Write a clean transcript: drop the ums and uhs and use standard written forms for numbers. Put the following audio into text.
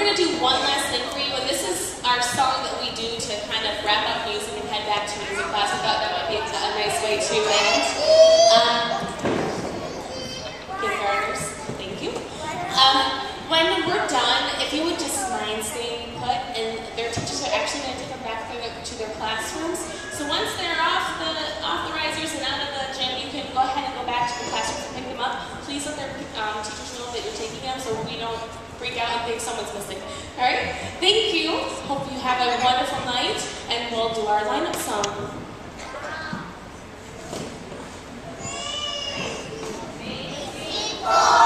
going to do one last thing for you, and this is our song that we do to kind of wrap up music and head back to music class. I thought that might be a nice way to end. Kindergartners, thank you. When we're done, if you would just mind staying put, and their teachers are actually going to take them back to their classrooms. So once they're off the risers and out of the gym, you can go ahead and go back to the classrooms and pick them up. Please let their teachers know that you're taking them so we don't freak out and think someone's missing. All right? Thank you. Hope you have a wonderful night, and we'll do our lineup song.